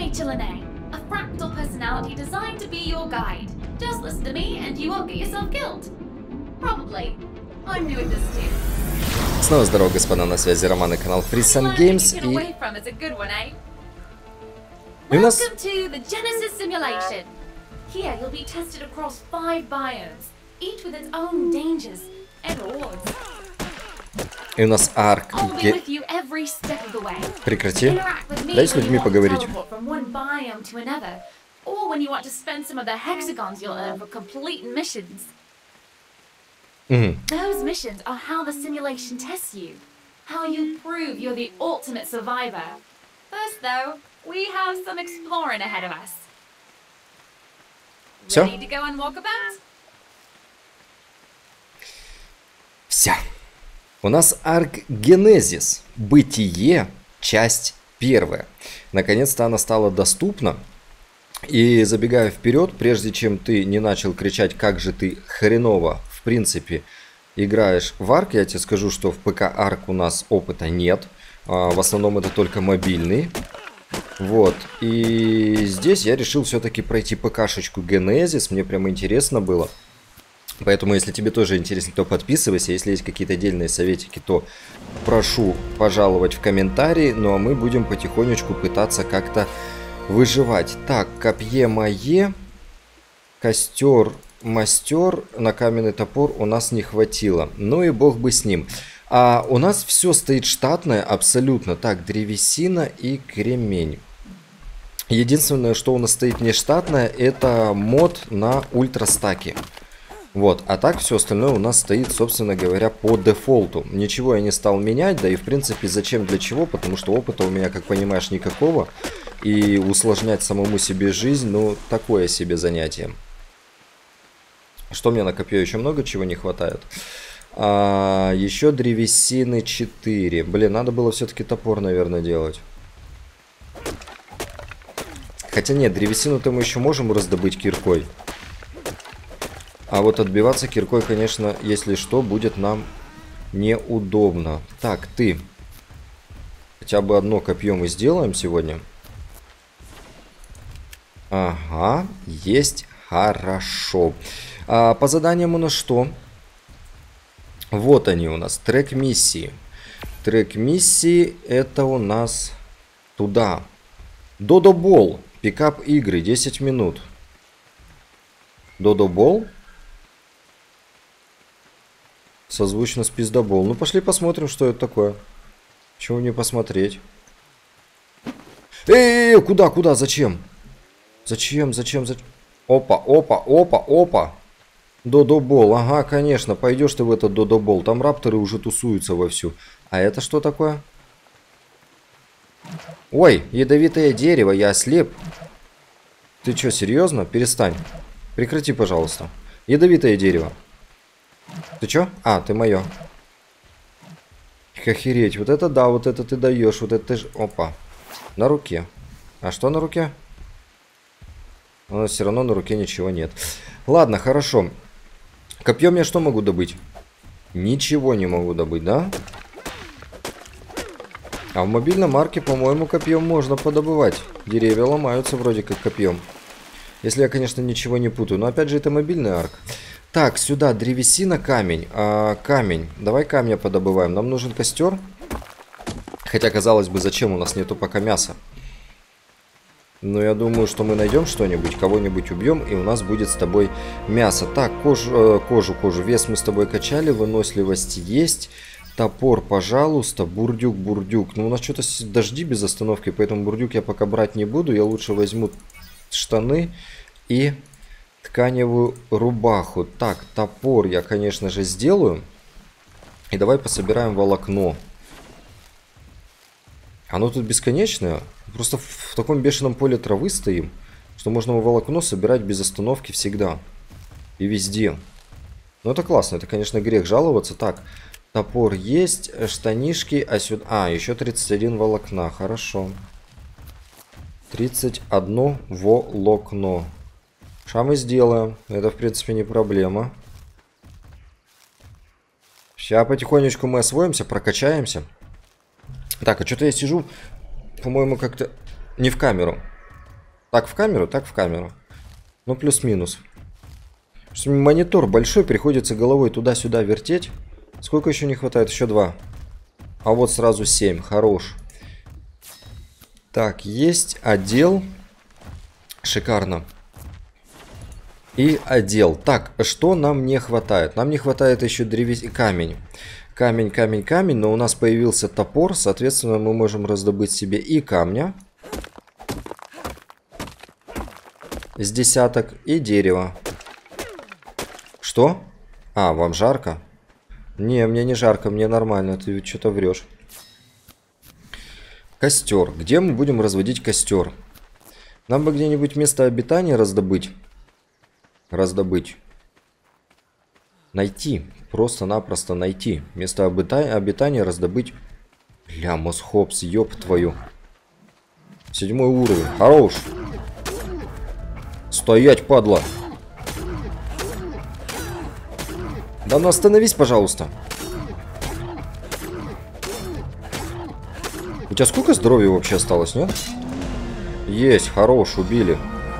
Lene, a fractal personality designed to be your guide. Just listen to me and you won't get yourself killed. Probably. I'm new at this too. Снова здорово, господа, на связи Роман и канал Freeze and Games. И у нас... Welcome to the Genesis simulation. Here you'll be tested across 5 biomes, each with its own dangers and rewards. И у нас арк... Прекрати. Дай с людьми поговорить. Or when you want to spend some of the hexagons you'll earn for completing missions. Those missions are how the simulation tests you. How you prove you're the ultimate survivor. First though, we have some exploring ahead of us. Ready to go and walk about? Все. У нас арк Генезис. Бытие. Часть 1. Наконец-то она стала доступна. И забегая вперед, прежде чем ты не начал кричать, как же ты хреново, в принципе, играешь в арк, я тебе скажу, что в ПК арк у нас опыта нет. В основном это только мобильный. Вот. И здесь я решил все-таки пройти ПКшечку Генезис. Мне прямо интересно было. Поэтому, если тебе тоже интересно, то подписывайся. Если есть какие-то отдельные советики, то прошу пожаловать в комментарии. Ну а мы будем потихонечку пытаться как-то выживать. Так, копье мое, костер, мастер, на каменный топор у нас не хватило. Ну и бог бы с ним. А у нас все стоит штатное абсолютно. Так, древесина и кремень. Единственное, что у нас стоит нештатное, это мод на ультрастаки. Вот, а так все остальное у нас стоит, собственно говоря, по дефолту. Ничего я не стал менять, да и в принципе зачем, для чего, потому что опыта у меня, как понимаешь, никакого. И усложнять самому себе жизнь, ну, такое себе занятие. Что мне на копье еще много чего не хватает. Еще древесины 4. Блин, надо было все-таки топор, наверное, делать. Хотя нет, древесину-то мы еще можем раздобыть киркой. А вот отбиваться киркой, конечно, если что, будет нам неудобно. Так, ты. Хотя бы одно копье мы сделаем сегодня. Ага, есть, хорошо. По заданиям у нас что? Вот они у нас, трек миссии. Трек миссии это у нас туда. Додо-бол, пикап игры, 10 минут. Додо-бол. Созвучно с пиздобол. Ну, пошли посмотрим, что это такое. Чего не посмотреть? Куда, куда, зачем? Зачем? Опа, опа, опа, опа. Додо-бол, ага, конечно, пойдешь ты в этот додо-бол. Там рапторы уже тусуются вовсю. А это что такое? Ой, ядовитое дерево, я ослеп. Ты что, серьезно? Перестань. Прекрати, пожалуйста. Ядовитое дерево. Ты чё? А, ты моё. Охереть, вот это да, вот это ты даешь, вот это ты ж... Опа. На руке. А что на руке? У нас все равно на руке ничего нет. Ладно, хорошо. Копьем я что могу добыть? Ничего не могу добыть, да? А в мобильном арке, по-моему, копьем можно подобывать. Деревья ломаются вроде как копьем. Если я, конечно, ничего не путаю. Но опять же, это мобильный арк. Так, сюда древесина, камень. Камень. Давай камня подобываем. Нам нужен костер. Хотя, казалось бы, зачем? У нас нету пока мяса. Но я думаю, что мы найдем что-нибудь, кого-нибудь убьем, и у нас будет с тобой мясо. Так, кожу. Вес мы с тобой качали, выносливость есть. Топор, пожалуйста. Бурдюк. Ну, у нас что-то дожди без остановки, поэтому бурдюк я пока брать не буду. Я лучше возьму штаны и тканевую рубаху. Так, топор я, конечно же, сделаю. И давай пособираем волокно. Оно тут бесконечное. Просто в таком бешеном поле травы стоим, что можно волокно собирать без остановки всегда. И везде. Ну, это классно. Это, конечно, грех жаловаться. Так, топор есть, штанишки, а сюда... А, еще 31 волокна. Хорошо. 31 волокно. Ша мы сделаем. Это, в принципе, не проблема. Сейчас потихонечку мы освоимся, прокачаемся. Так, а что-то я сижу, по-моему, как-то не в камеру. Так в камеру, так в камеру. Ну, плюс-минус. Монитор большой, приходится головой туда-сюда вертеть. Сколько еще не хватает? Еще 2. А вот сразу 7. Хорош. Так, есть отдел. Шикарно. И отдел. Так, что нам не хватает? Нам не хватает еще камень. Камень, камень, камень. Но у нас появился топор. Соответственно, мы можем раздобыть себе и камня. С десяток. И дерево. Что? А, вам жарко? Не, мне не жарко, мне нормально. Ты что-то врешь. Костер. Где мы будем разводить костер? Нам бы где-нибудь место обитания раздобыть. Найти. Просто-напросто найти. Место обитания раздобыть. Бля, мосхопс, ёб твою. 7-й уровень. Хорош. Стоять, падла. Да ну остановись, пожалуйста. У тебя сколько здоровья вообще осталось, нет? Есть, хорош, убили.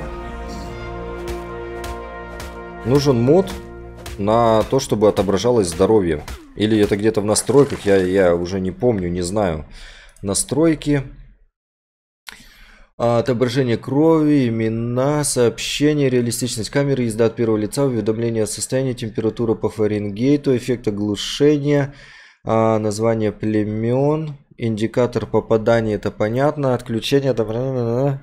Нужен мод на то, чтобы отображалось здоровье. Или это где-то в настройках, я уже не помню, не знаю. Настройки. Отображение крови, имена, сообщения, реалистичность камеры, езда от первого лица, уведомление о состоянии, температура по Фаренгейту, эффект оглушения, название племен, индикатор попадания, это понятно, отключение, это...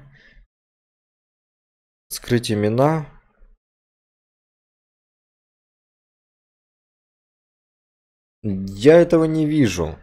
Скрыть имена. Я этого не вижу.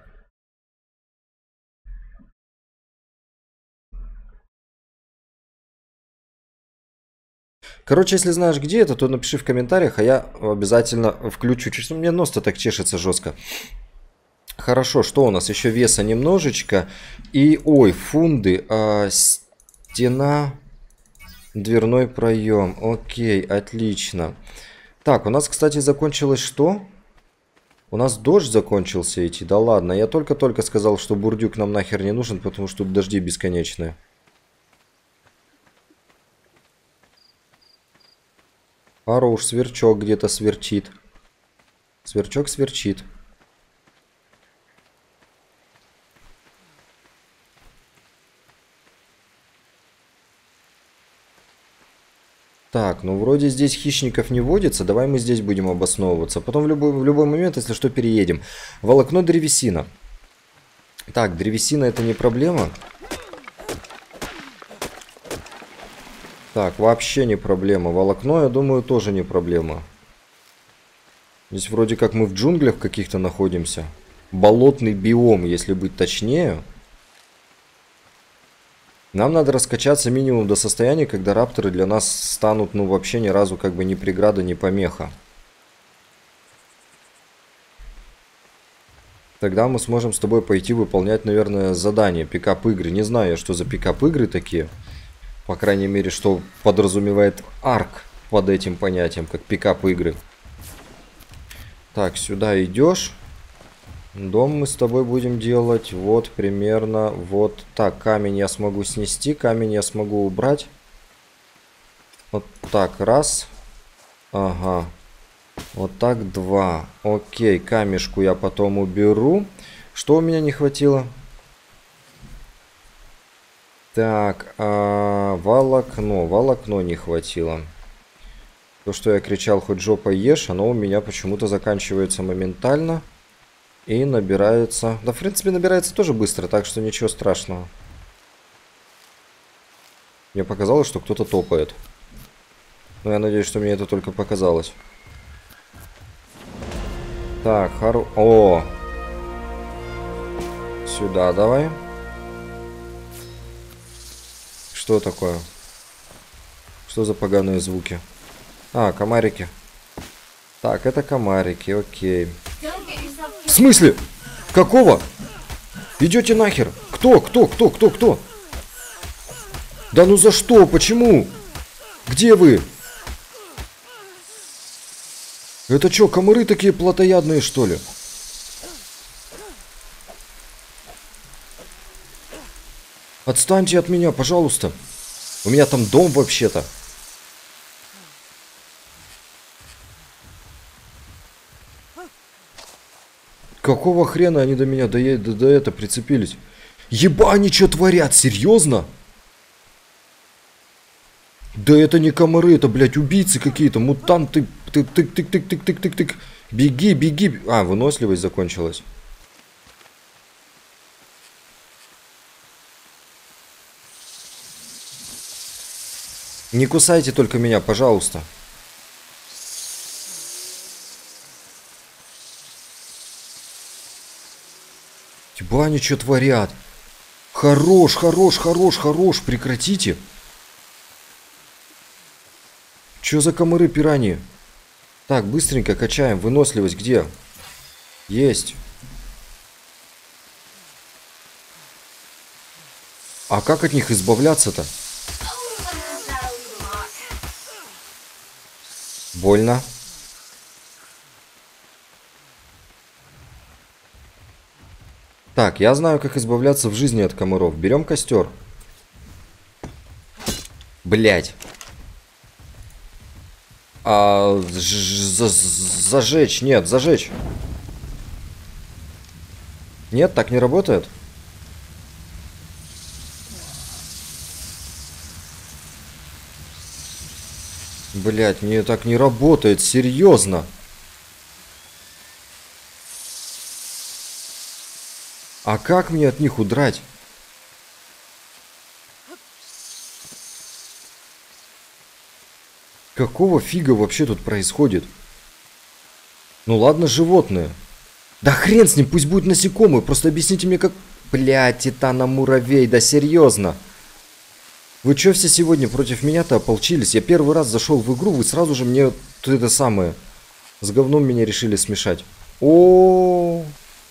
Короче, если знаешь, где это, то напиши в комментариях, а я обязательно включу. Чуть мне нос-то так чешется жестко. Хорошо, что у нас? Еще веса немножечко. И, ой, фунды. Стена, дверной проем. Окей, отлично. Так, у нас, кстати, закончилось что? У нас дождь закончился идти. Да ладно, я только-только сказал, что бурдюк нам нахер не нужен, потому что тут дожди бесконечные. Хорош, сверчок где-то сверчит. Сверчок сверчит. Так, ну вроде здесь хищников не водится. Давай мы здесь будем обосновываться. Потом в любой момент, если что, переедем. Волокно, древесина. Так, древесина это не проблема. Так, вообще не проблема. Волокно, я думаю, тоже не проблема. Здесь вроде как мы в джунглях каких-то находимся. Болотный биом, если быть точнее. Нам надо раскачаться минимум до состояния, когда рапторы для нас станут, ну, вообще ни разу как бы ни преграда, ни помеха. Тогда мы сможем с тобой пойти выполнять, наверное, задание, пикап-игры. Не знаю, что за пикап-игры такие. По крайней мере, что подразумевает арк под этим понятием, как пикап-игры. Так, сюда идешь. Дом мы с тобой будем делать вот примерно вот так. Камень я смогу снести, камень я смогу убрать. Вот так, раз. Ага. Вот так, 2. Окей, камешку я потом уберу. Что у меня не хватило? Так, волокно. Волокно не хватило. То, что я кричал, хоть жопа ешь, оно у меня почему-то заканчивается моментально. И набирается... Да, в принципе, набирается тоже быстро, так что ничего страшного. Мне показалось, что кто-то топает. Но я надеюсь, что мне это только показалось. Так, О! Сюда давай. Что такое? Что за поганые звуки? А, комарики. Так, это комарики, окей. В смысле? Какого? Идете нахер? Кто? Да ну за что? Почему? Где вы? Это что, комары такие плотоядные, что ли? Отстаньте от меня, пожалуйста. У меня там дом вообще-то. Какого хрена они до меня, до это прицепились? Еба, они что творят, серьезно? Да это не комары, это, блядь, убийцы какие-то, мутанты. Тык-тык-тык-тык-тык-тык-тык. Беги, беги. А, выносливость закончилась. Не кусайте только меня, пожалуйста. Еба, они что творят? Хорош, хорош, хорош, хорош, прекратите. Что за комары пираньи? Так, быстренько качаем. Выносливость где? Есть. А как от них избавляться-то? Больно. Так, я знаю, как избавляться в жизни от комаров. Берем костер. Блять. Зажечь. Нет, зажечь. Нет, так не работает. Блять, не так не работает, серьезно. А как мне от них удрать? Какого фига вообще тут происходит? Ну ладно, животные. Да хрен с ним, пусть будет насекомые. Просто объясните мне, как... Блядь, титана-муравей, да серьезно. Вы чё все сегодня против меня-то ополчились? Я первый раз зашел в игру, вы сразу же мне это самое... С говном меня решили смешать. О,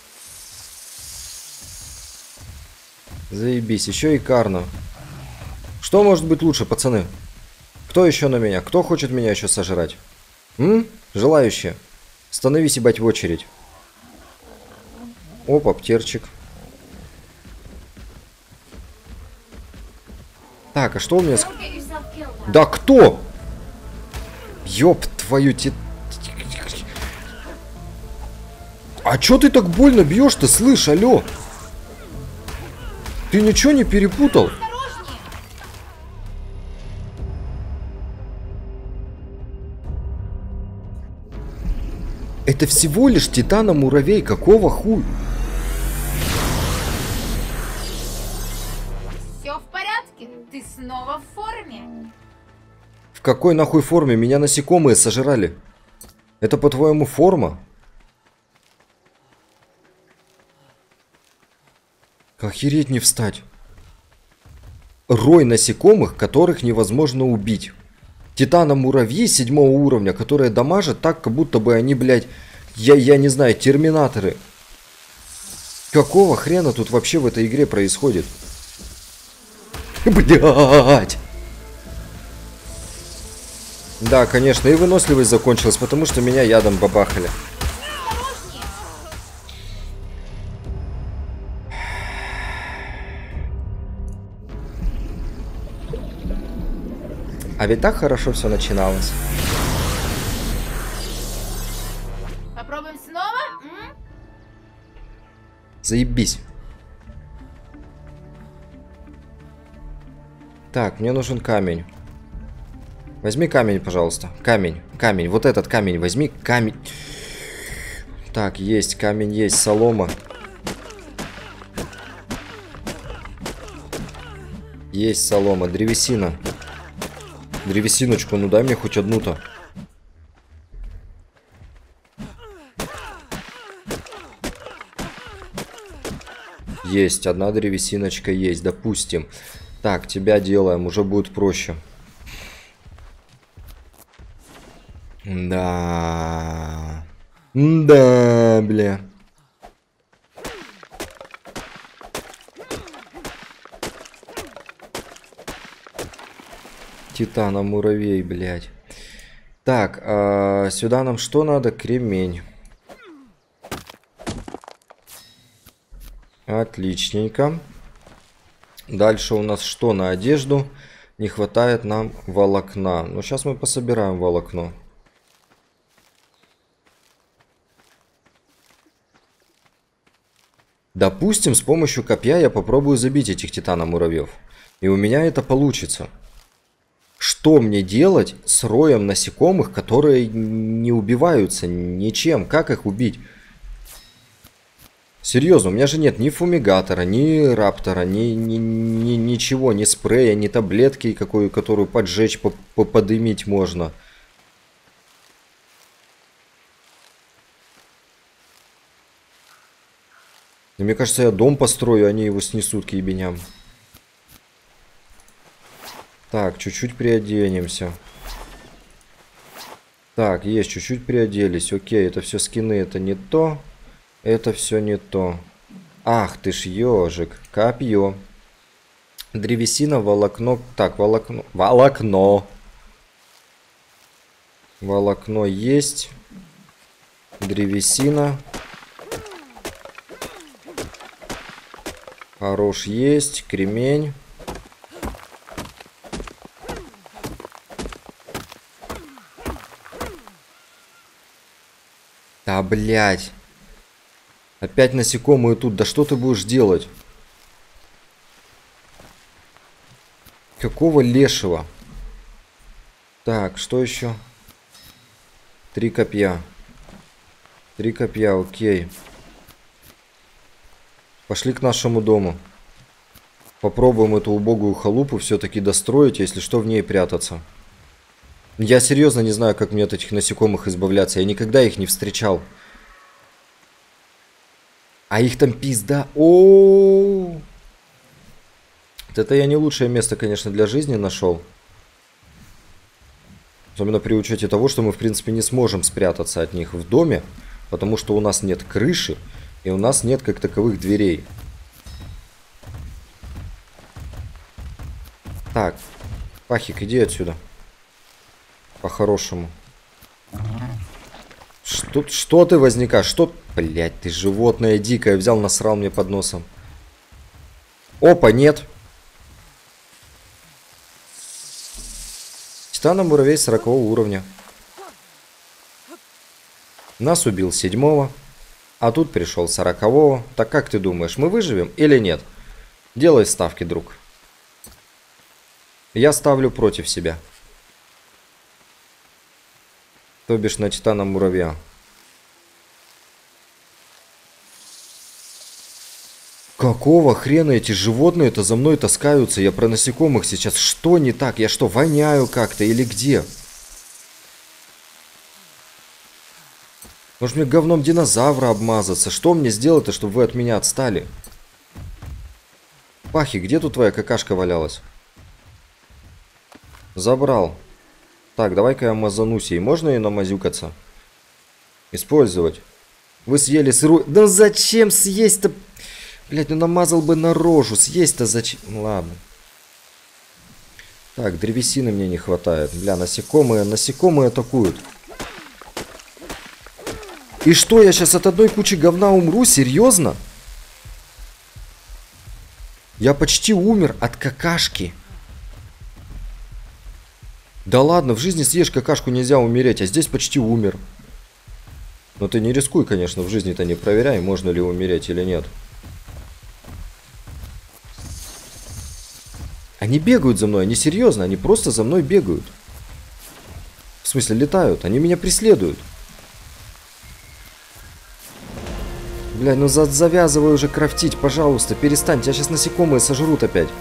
заебись, еще и Карна. Что может быть лучше, пацаны? Кто еще на меня? Кто хочет меня еще сожрать? Желающие? Становись, ебать, в очередь. Опа, птирчик. Так, а что у меня... Да кто? Ёб твою те... А чё ты так больно бьешь-то, слышь, алё? Ты ничего не перепутал? Это всего лишь титана-муравей, какого хуй? Все в порядке? Ты снова в форме? В какой нахуй форме? Меня насекомые сожрали. Это, по-твоему, форма? Охереть не встать. Рой насекомых, которых невозможно убить. Титана-муравьи 7 уровня, которые дамажат так, как будто бы они, блядь, я не знаю, терминаторы. Какого хрена тут вообще в этой игре происходит? Блядь! Да, конечно, и выносливость закончилась, потому что меня ядом бабахали. А ведь так хорошо все начиналось. Попробуем снова? Заебись. Так, мне нужен камень. Возьми камень, пожалуйста. Камень, камень. Вот этот камень возьми. Камень. Так, есть камень, есть солома. Есть солома, древесина. Древесиночку, ну дай мне хоть одну-то. Есть, одна древесиночка есть, допустим. Так, тебя делаем, уже будет проще. Да. Да, бля. Титана-муравей, блядь. Так, сюда нам что надо? Кремень. Отличненько. Дальше у нас что на одежду? Не хватает нам волокна. Ну, сейчас мы пособираем волокно. Допустим, с помощью копья я попробую забить этих титаномуравьев. И у меня это получится. Что мне делать с роем насекомых, которые не убиваются ничем? Как их убить? Серьезно, у меня же нет ни фумигатора, ни раптора, ничего, ни спрея, ни таблетки, которую поджечь, подымить можно. И мне кажется, я дом построю, они его снесут к ебеням. Так, чуть-чуть приоденемся. Так, есть, чуть-чуть приоделись. Окей, это все скины, это не то. Это все не то. Ах ты ж ежик. Копье. Древесина, волокно. Так, волокно. Волокно. Волокно есть. Древесина. Хорош есть. Кремень. Да, блядь. Опять насекомые тут. Да что ты будешь делать? Какого лешего? Так, что еще? 3 копья. 3 копья, окей. Пошли к нашему дому. Попробуем эту убогую халупу все-таки достроить, если что, в ней прятаться. Я серьезно не знаю, как мне от этих насекомых избавляться. Я никогда их не встречал. А их там пизда. О-о-о! Это я не лучшее место, конечно, для жизни нашел. Особенно при учете того, что мы, в принципе, не сможем спрятаться от них в доме. Потому что у нас нет крыши. И у нас нет как таковых дверей. Так. Пахик, иди отсюда. По-хорошему. Что ты возникаешь? Что? Блять, ты животное дикое. Взял, насрал мне под носом. Опа, нет. Титаномуравей 40 уровня. Нас убил 7-го. А тут пришел 40-го. Так как ты думаешь, мы выживем или нет? Делай ставки, друг. Я ставлю против себя. То бишь на титана-муравья. Какого хрена эти животные-то за мной таскаются? Я про насекомых сейчас. Что не так? Я что, воняю как-то или где? Может мне говном динозавра обмазаться? Что мне сделать-то, чтобы вы от меня отстали? Пахи, где тут твоя какашка валялась? Забрал. Так, давай-ка я мазанусь ей. Можно ее намазюкаться? Использовать. Вы съели сырую... Да зачем съесть-то? Блять, ну намазал бы на рожу. Съесть-то зачем? Ладно. Так, древесины мне не хватает. Бля, насекомые атакуют. И что, я сейчас от одной кучи говна умру? Серьезно? Я почти умер от какашки. Да ладно, в жизни съешь какашку, нельзя умереть, а здесь почти умер. Но ты не рискуй, конечно, в жизни-то не проверяй, можно ли умереть или нет. Они бегают за мной, они серьезно, они просто за мной бегают. В смысле, летают, они меня преследуют. Бля, ну завязывай уже крафтить, пожалуйста, перестань, тебя сейчас насекомые сожрут опять.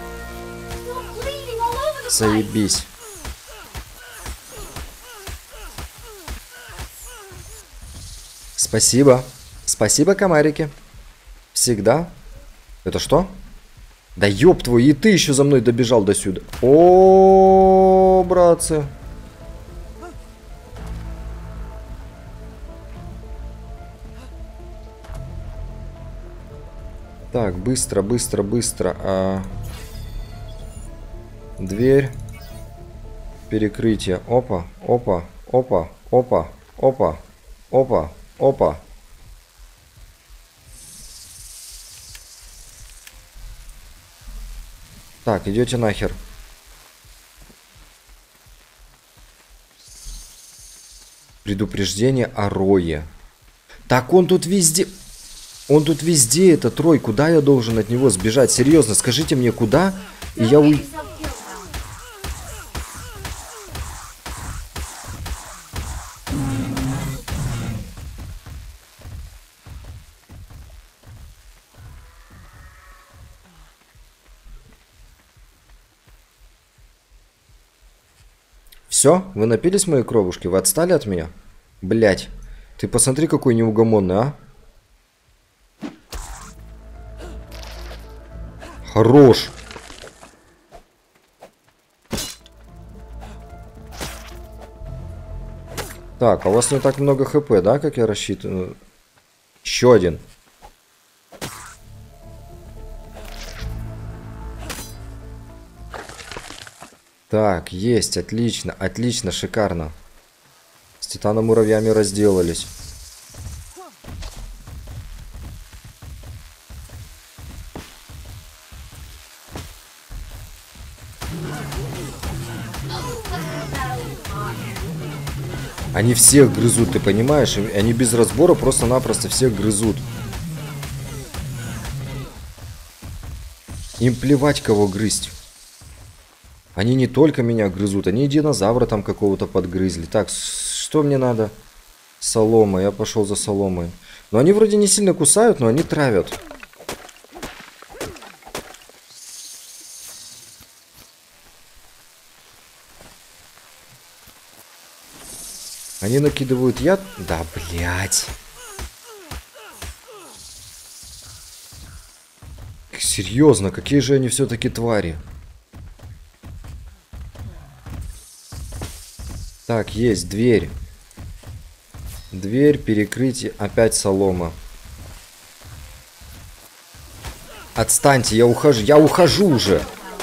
Заебись. Спасибо. Спасибо, комарики. Всегда. Это что? Да ёб твой, и ты еще за мной добежал до сюда. О, братцы. Так, быстро, быстро, быстро. Дверь. Перекрытие. Опа, опа, опа, опа, опа, опа, опа. Так, идете нахер. Предупреждение о Рое. Так он тут везде... Он тут везде, этот Рой. Куда я должен от него сбежать? Серьезно, скажите мне, куда? И я уйду. Все? Вы напились моей кровушки? Вы отстали от меня? Блять. Ты посмотри, какой неугомонный, а? Хорош. Так, а у вас не так много хп, да, как я рассчитываю? Еще один. Так, есть, отлично, отлично, шикарно. С титаном-муравьями разделались. Они всех грызут, ты понимаешь? Они без разбора просто-напросто всех грызут. Им плевать, кого грызть. Они не только меня грызут, они и динозавра там какого-то подгрызли. Так, что мне надо? Солома, я пошел за соломой. Но они вроде не сильно кусают, но они травят. Они накидывают яд? Да, блядь. Серьезно, какие же они все-таки твари? Так, есть дверь. Дверь, перекрытие, опять солома. Отстаньте, я ухожу уже.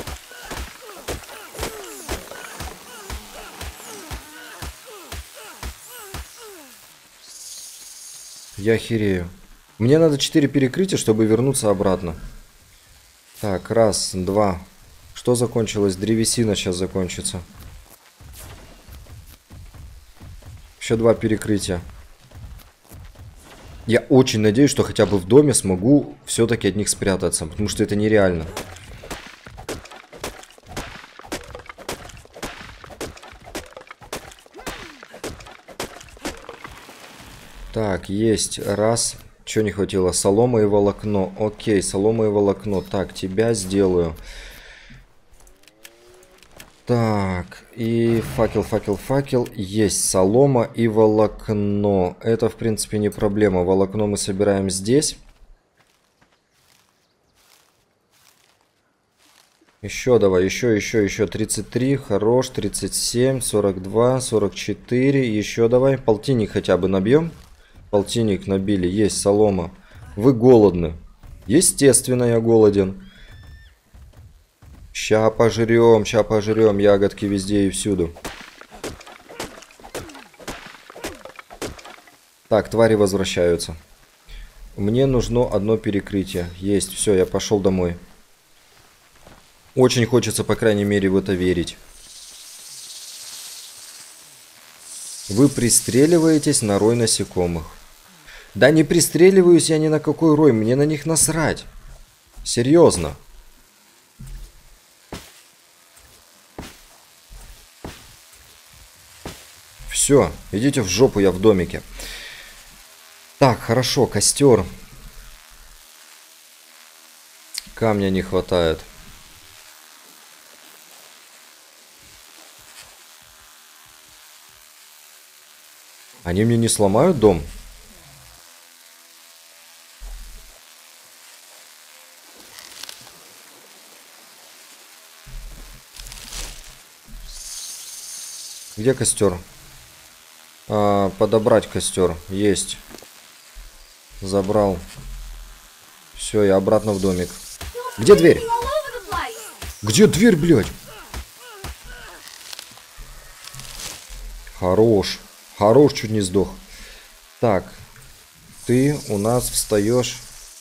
Я охерею. Мне надо 4 перекрытия, чтобы вернуться обратно. Так, раз, два. Что закончилось? Древесина сейчас закончится. Еще 2 перекрытия. Я очень надеюсь, что хотя бы в доме смогу все-таки от них спрятаться, потому что это нереально. Так, есть. Раз. Чего не хватило? Солома и волокно. Окей, солома и волокно. Так, тебя сделаю. Так, и факел. Есть солома и волокно. Это, в принципе, не проблема. Волокно мы собираем здесь. Еще давай, еще. 33, хорош. 37, 42, 44. Еще давай. Полтинник хотя бы набьем. Полтинник набили. Есть солома. Вы голодны. Естественно, я голоден. Ща пожрем ягодки везде и всюду. Так, твари возвращаются. Мне нужно одно перекрытие. Есть, все, я пошел домой. Очень хочется, по крайней мере, в это верить. Вы пристреливаетесь на рой насекомых. Да не пристреливаюсь я ни на какой рой, мне на них насрать. Серьезно. Все, идите в жопу, я в домике. Так, хорошо, костер. Камня не хватает. Они мне не сломают дом? Где костер? Подобрать костер. Есть. Забрал. Все, я обратно в домик. Где дверь? Где дверь, блядь? Хорош. Хорош, чуть не сдох. Так. Ты у нас встаешь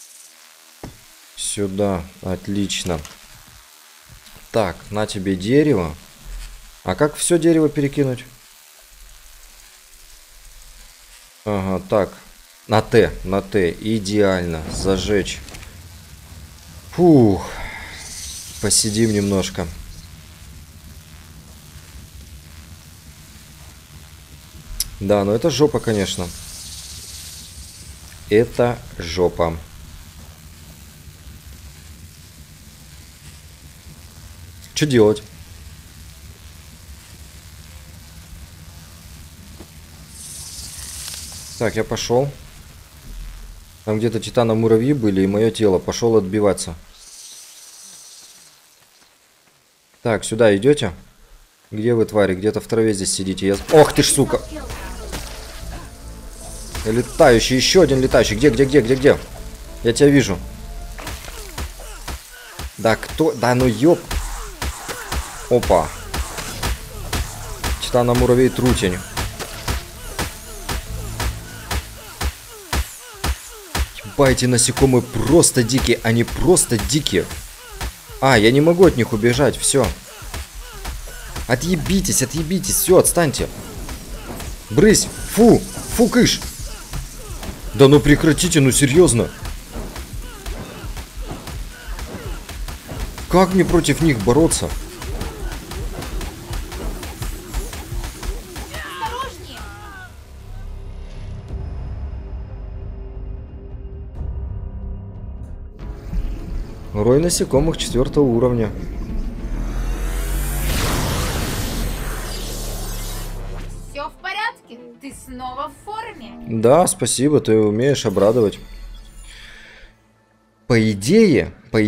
сюда. Отлично. Так, на тебе дерево. А как все дерево перекинуть? Ага, так. На Т, на Т. Идеально. Зажечь. Фух. Посидим немножко. Да, но это жопа, конечно. Это жопа. Что делать? Так, я пошел. Там где-то титано-муравьи были, и мое тело пошел отбиваться. Так, сюда идете? Где вы, твари? Где-то в траве здесь сидите. Я... Ох ты ж, сука! Летающий, еще один летающий. Где? Я тебя вижу. Да кто? Да ну ёп. Опа. Титано-муравей трутень. Эти насекомые просто дикие. Они просто дикие. А, я не могу от них убежать. Все. Отъебитесь, отъебитесь. Все, отстаньте. Брысь. Фу. Фу, кыш. Да ну прекратите, ну серьезно. Как мне против них бороться? Рой насекомых 4 уровня. Все в порядке? Ты снова в форме? Да, спасибо, ты умеешь обрадовать. По идее,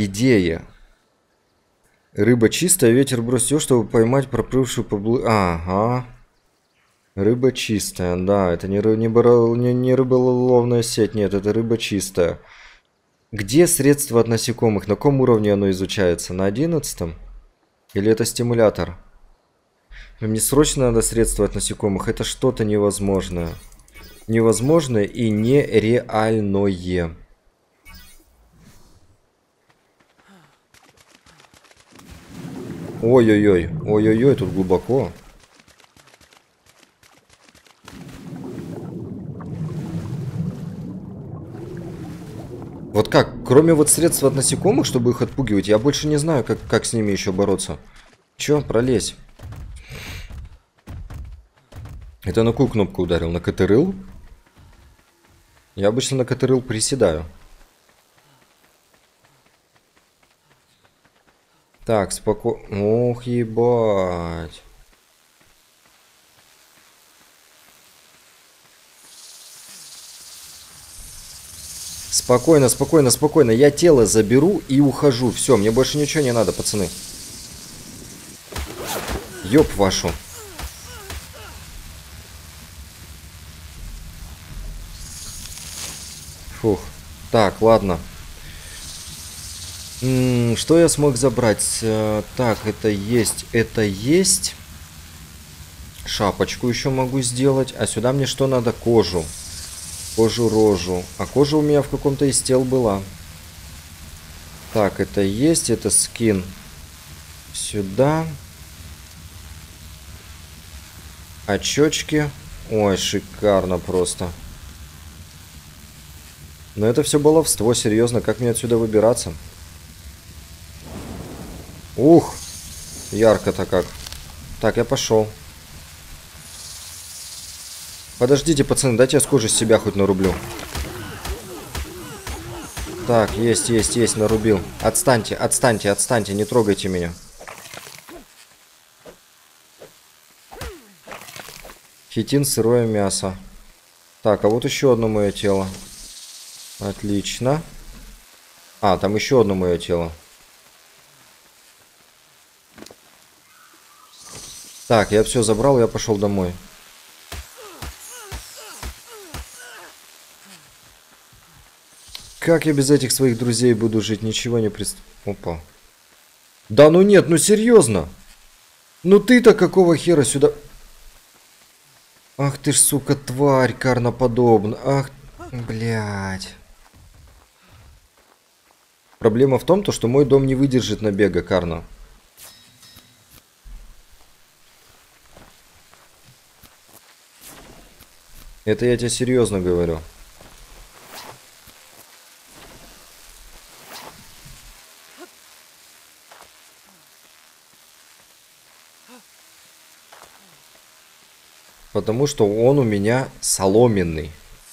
рыба чистая, ветер бросил, чтобы поймать проплывшую поблизости. Ага. Рыба чистая, да, это не рыболовная сеть, нет, это рыба чистая. Где средство от насекомых? На каком уровне оно изучается? На 11-м? Или это стимулятор? Мне срочно надо средство от насекомых. Это что-то невозможное. Невозможное и нереальное. Ой-ой-ой. Ой-ой-ой, тут глубоко. Вот как? Кроме вот средств от насекомых, чтобы их отпугивать, я больше не знаю, как с ними еще бороться. Чё? Пролезь. Это на какую кнопку ударил? На КТРЛ? Я обычно на КТРЛ приседаю. Так, спокойно. Ох, ебать. Спокойно, спокойно, спокойно. Я тело заберу и ухожу. Все, мне больше ничего не надо, пацаны. Ёб вашу. Фух. Так, ладно. Что я смог забрать? Так, это есть, это есть. Шапочку еще могу сделать. А сюда мне что надо? Кожу. Кожу-рожу. А кожа у меня в каком-то из тел была. Так, это есть, это скин. Сюда. Очечки. Ой, шикарно просто. Но это все баловство, серьезно. Как мне отсюда выбираться? Ух, ярко-то как. Так, я пошел. Подождите, пацаны, дайте я с кожи с себя хоть нарублю. Так, есть, нарубил. Отстаньте, отстаньте, отстаньте, не трогайте меня. Хитин, сырое мясо. Так, а вот еще одно мое тело. Отлично. А, там еще одно мое тело. Так, я все забрал, я пошел домой. Как я без этих своих друзей буду жить? Ничего не Опа. Да ну нет, ну серьезно. Ну ты-то какого хера сюда... Ах ты ж, сука, тварь карноподобная. Ах, блядь. Проблема в том, что мой дом не выдержит набега Карна. Это я тебе серьезно говорю. Потому что он у меня соломенный.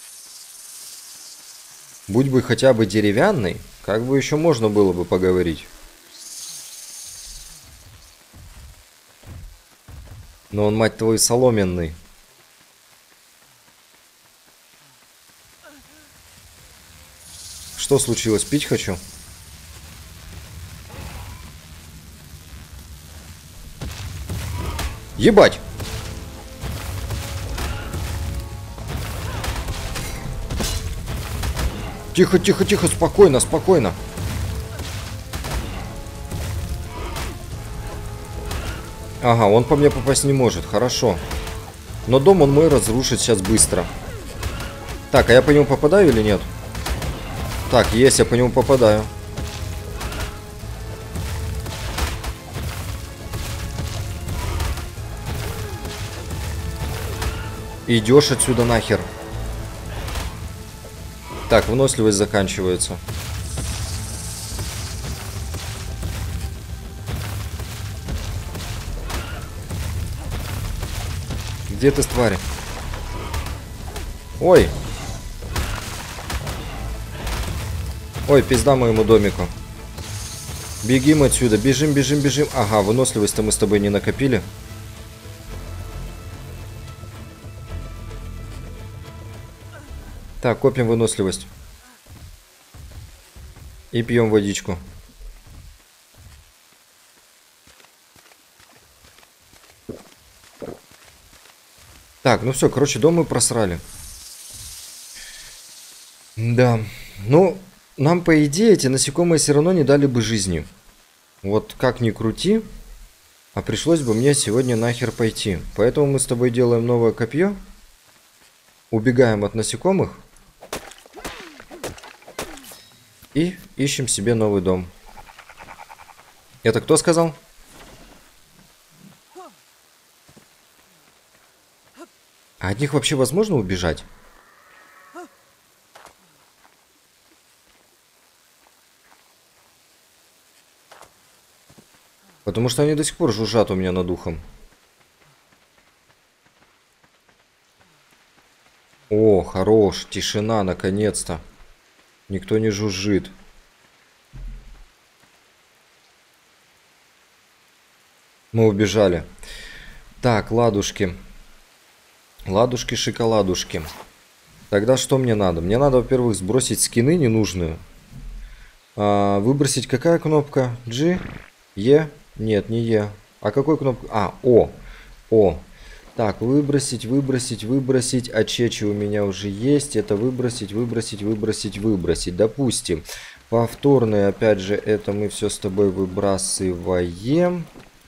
Будь бы хотя бы деревянный, как бы еще можно было бы поговорить. Но он, мать твою, соломенный. Что случилось? Пить хочу. Ебать! Тихо, тихо, тихо, спокойно, спокойно. Ага, он по мне попасть не может, хорошо. Но дом он мой разрушит сейчас быстро. Так, а я по нему попадаю или нет? Так, есть, я по нему попадаю. Идешь отсюда нахер. Так, выносливость заканчивается. Где ты, тварь? Ой. Ой, пизда моему домику. Бегим отсюда. Бежим, бежим, бежим. Ага, выносливость-то мы с тобой не накопили. Так, копим выносливость. И пьем водичку. Так, ну все, короче, дом мы просрали. Да. Ну, нам, по идее, эти насекомые все равно не дали бы жизни. Вот как ни крути, а пришлось бы мне сегодня нахер пойти. Поэтому мы с тобой делаем новое копье. Убегаем от насекомых. И ищем себе новый дом. Это кто сказал? А от них вообще возможно убежать? Потому что они до сих пор жужжат у меня над ухом. О, хорош, тишина, наконец-то. Никто не жужжит. Мы убежали. Так, ладушки. Ладушки-шоколадушки. Тогда что мне надо? Мне надо, во-первых, сбросить скины ненужные. Выбросить какая кнопка? G? E? Нет, не E. А какой кнопка? А, O. O. Так, выбросить, выбросить, выбросить. А чечи у меня уже есть. Это выбросить, выбросить, выбросить, выбросить. Допустим. Повторные, опять же, это мы все с тобой выбрасываем.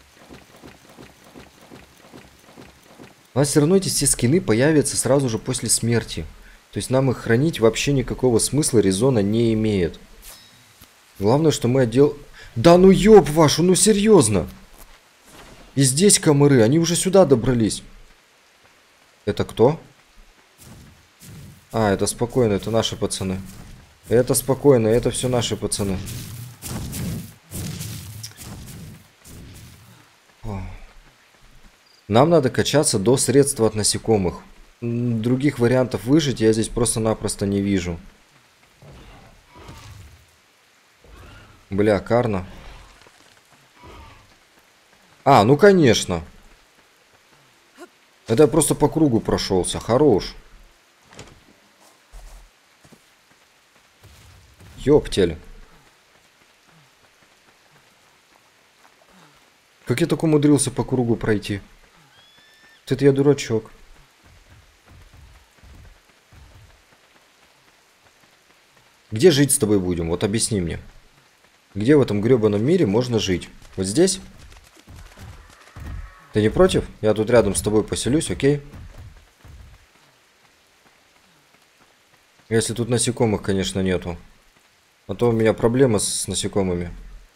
У нас все равно эти все скины появятся сразу же после смерти. То есть нам их хранить вообще никакого смысла, резона не имеет. Главное, что мы отдел... Да ну ёб вашу, ну серьезно. И здесь комары, они уже сюда добрались. Это кто? А, это спокойно, это наши пацаны. Это спокойно, это все наши пацаны. Нам надо качаться до средства от насекомых. Других вариантов выжить я здесь просто-напросто не вижу. Бля, Карна. А, ну конечно. Это я просто по кругу прошелся. Хорош. Ёптель. Как я так умудрился по кругу пройти? Вот это я дурачок. Где жить с тобой будем? Вот объясни мне. Где в этом гребаном мире можно жить? Вот здесь? Ты не против? Я тут рядом с тобой поселюсь, окей? Если тут насекомых, конечно, нету. А то у меня проблема с насекомыми.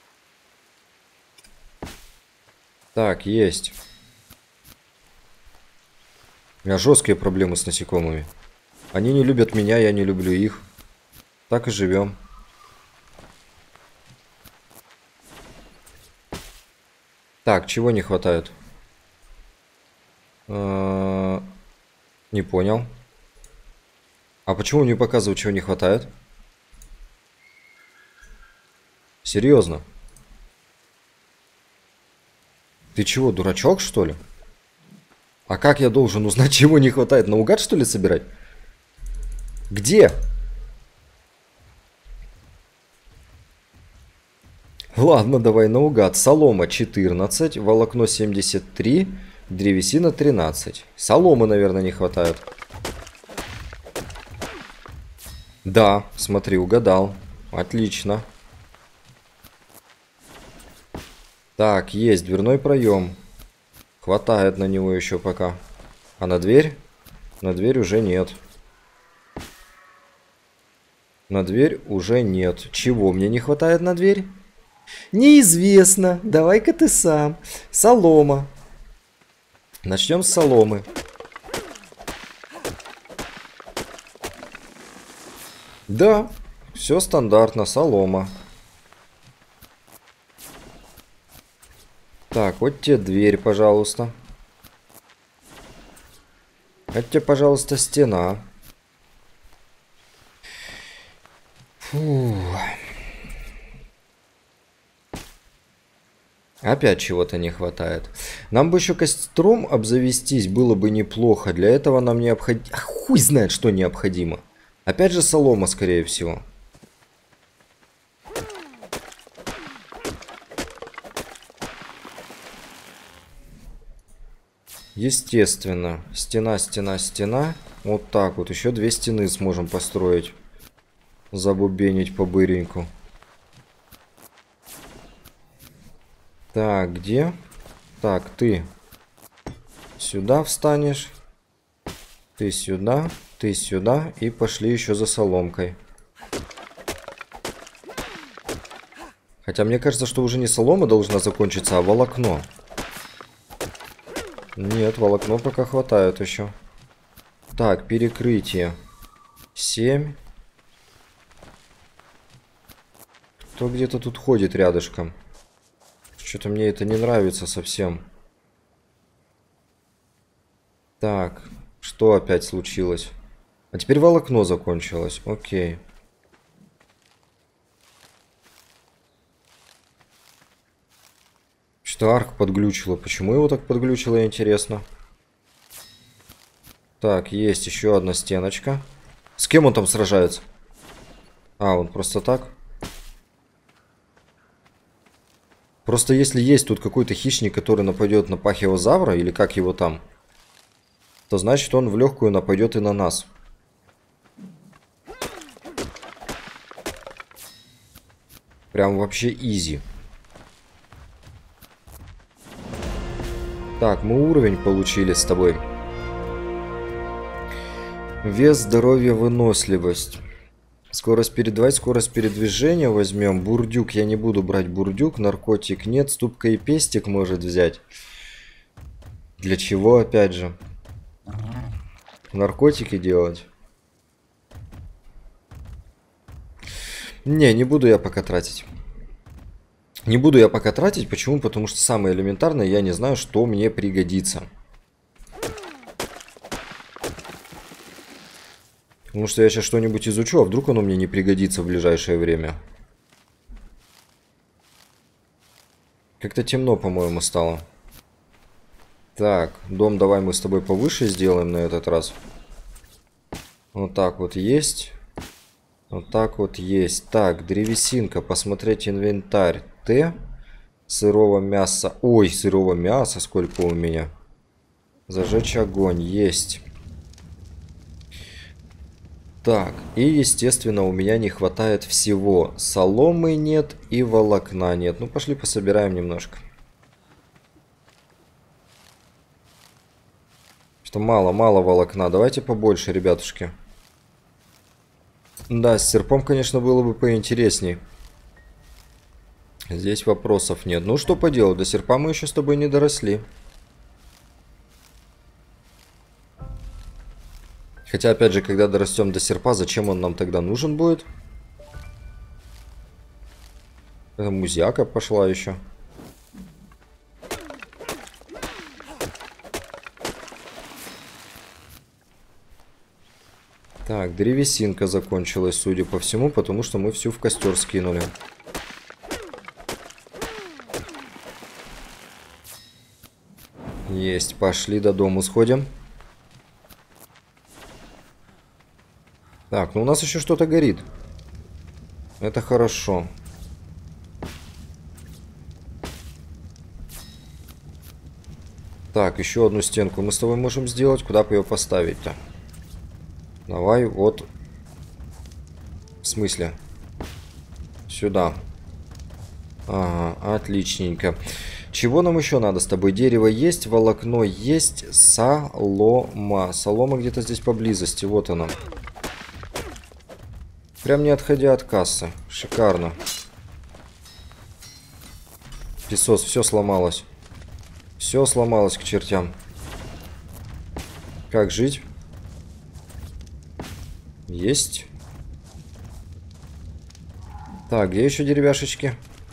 Так, есть. У меня жесткие проблемы с насекомыми. Они не любят меня, я не люблю их. Так и живем. Так, чего не хватает? Не понял. А почему не показывают, чего не хватает? Серьезно? Ты чего, дурачок, что ли? А как я должен узнать, чего не хватает? Наугад, что ли, собирать? Где? Ладно, давай наугад. Солома 14, волокно 73, древесина 13. Соломы, наверное, не хватает. Да, смотри, угадал. Отлично. Так, есть дверной проем. Хватает на него еще пока. А на дверь? На дверь уже нет. На дверь уже нет. Чего мне не хватает на дверь? Неизвестно. Давай-ка ты сам. Солома. Начнем с соломы. Да, все стандартно. Солома. Так, вот тебе дверь, пожалуйста. Вот тебе, пожалуйста, стена. Фу. Опять чего-то не хватает. Нам бы еще костром обзавестись было бы неплохо. Для этого нам необходимо... А хуй знает, что необходимо. Опять же солома, скорее всего. Естественно. Стена, стена, стена. Вот так вот. Еще 2 стены сможем построить. Забубенить по-быреньку. Так, где? Так, ты сюда встанешь. Ты сюда. Ты сюда. И пошли еще за соломкой. Хотя мне кажется, что уже не солома должна закончиться, а волокно. Нет, волокно пока хватает еще. Так, перекрытие. 7. Кто где-то тут ходит рядышком? Что-то мне это не нравится совсем. Так, что опять случилось? А теперь волокно закончилось. Окей. Что арк подглючило? Почему его так подглючило, интересно? Так, есть еще одна стеночка. С кем он там сражается? А, он просто так? Просто если есть тут какой-то хищник, который нападет на пахиозавра, или как его там, то значит он в легкую нападет и на нас. Прям вообще изи. Так, мы уровень получили с тобой. Вес, здоровье, выносливость. Скорость давай скорость передвижения возьмем. Бурдюк, я не буду брать бурдюк. Наркотик нет. Ступка и пестик может взять. Для чего, опять же? Наркотики делать? Не буду я пока тратить. Не буду я пока тратить. Почему? Потому что самое элементарное, я не знаю, что мне пригодится. Потому что я сейчас что-нибудь изучу, а вдруг оно мне не пригодится в ближайшее время. Как-то темно, по-моему, стало. Так, дом давай мы с тобой повыше сделаем на этот раз. Вот так вот есть. Вот так вот есть. Так, древесинка, посмотреть инвентарь. Т. Сырого мяса. Ой, сырого мяса сколько у меня. Зажечь огонь. Есть. Так, и естественно у меня не хватает всего. Соломы нет и волокна нет. Ну, пошли пособираем немножко. Что мало волокна. Давайте побольше, ребятушки. Да, с серпом, конечно, было бы поинтересней. Здесь вопросов нет. Ну, что поделать, до серпа мы еще с тобой не доросли. Хотя, опять же, когда дорастем до серпа, зачем он нам тогда нужен будет? Это музяка пошла еще. Так, древесинка закончилась, судя по всему, потому что мы всю в костер скинули. Есть, пошли до дома сходим. Так, ну у нас еще что-то горит. Это хорошо. Так, еще одну стенку мы с тобой можем сделать. Куда бы ее поставить-то? Давай, вот. В смысле? Сюда. Ага, отличненько. Чего нам еще надо с тобой? Дерево есть, волокно есть, солома. Солома где-то здесь поблизости, вот она. Прям не отходя от кассы. Шикарно. Песос, все сломалось. Все сломалось к чертям. Как жить? Есть. Так, где еще деревяшечки?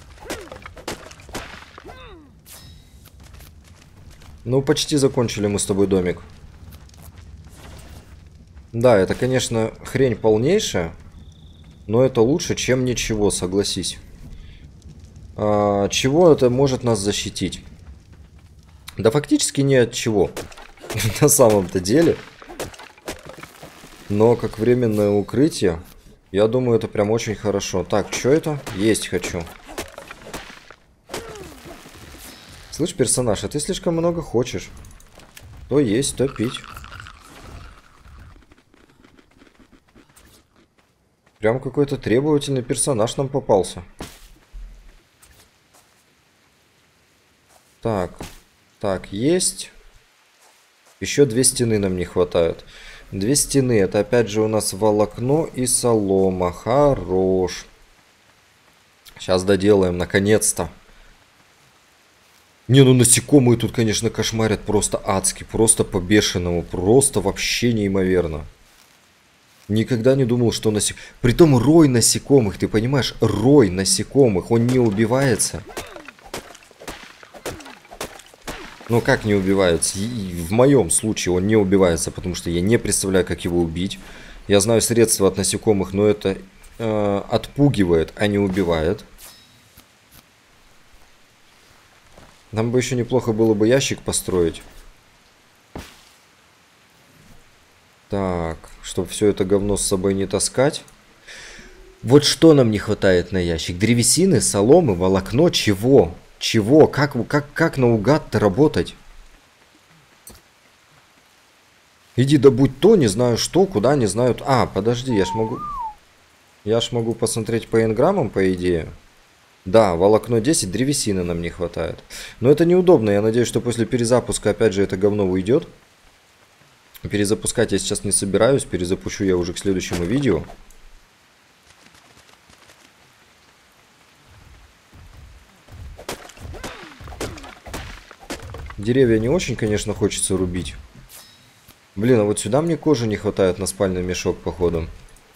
Ну, почти закончили мы с тобой домик. Да, это, конечно, хрень полнейшая. Но это лучше, чем ничего, согласись. Чего это может нас защитить? Да фактически ни от чего. На самом-то деле. Но как временное укрытие, я думаю, это прям очень хорошо. Так, что это? Есть хочу. Слышь, персонаж, а ты слишком много хочешь. То есть, то пить. Прям какой-то требовательный персонаж нам попался. Так, так, есть. Еще 2 стены нам не хватает. 2 стены, это опять же у нас волокно и солома. Хорош. Сейчас доделаем, наконец-то. Не, ну насекомые тут, конечно, кошмарят просто адски. Просто по-бешеному. Просто вообще неимоверно. Никогда не думал, что насекомых... Притом рой насекомых, ты понимаешь? Рой насекомых, он не убивается. Ну как не убивается? В моем случае он не убивается, потому что я не представляю, как его убить. Я знаю средства от насекомых, но это отпугивает, а не убивает. Нам бы еще неплохо было бы ящик построить. Так, чтобы все это говно с собой не таскать. Вот что нам не хватает на ящик? Древесины, соломы, волокно, чего? Чего? Как наугад-то работать? Иди добудь то, не знаю что, куда, не знаю... А, подожди, я ж могу посмотреть по энграммам, по идее. Да, волокно 10, древесины нам не хватает. Но это неудобно, я надеюсь, что после перезапуска опять же это говно уйдет. Перезапускать я сейчас не собираюсь, перезапущу я уже к следующему видео. Деревья не очень, конечно, хочется рубить. Блин, а вот сюда мне кожи не хватает на спальный мешок, походу.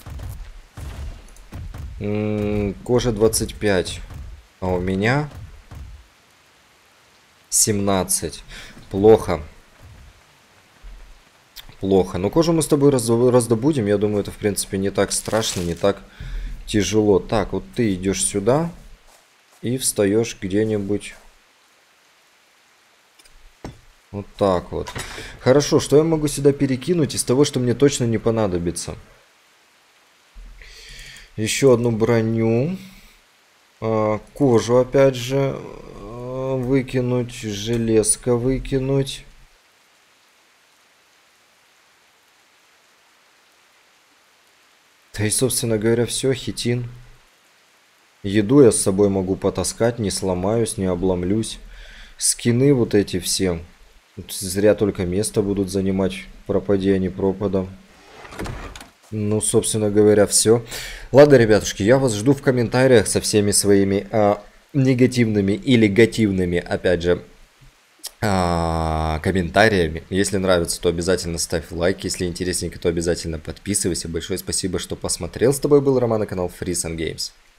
Кожа 25. А у меня 17. Плохо. Плохо. Но кожу мы с тобой раздобудем. Я думаю, это, в принципе, не так страшно, не так тяжело. Так, вот ты идешь сюда и встаешь где-нибудь... Вот так вот. Хорошо, что я могу сюда перекинуть из того, что мне точно не понадобится? Еще одну броню. Кожу опять же выкинуть. Железка выкинуть. Да и, собственно говоря, все, хитин. Еду я с собой могу потаскать, не сломаюсь, не обломлюсь. Скины вот эти все. Зря только место будут занимать, пропади они пропадом. Ну, собственно говоря, все. Ладно, ребятушки, я вас жду в комментариях со всеми своими негативными или гативными, опять же, комментариями. Если нравится, то обязательно ставь лайк. Если интересненько, то обязательно подписывайся. Большое спасибо, что посмотрел. С тобой был Роман и канал Freeze and Games.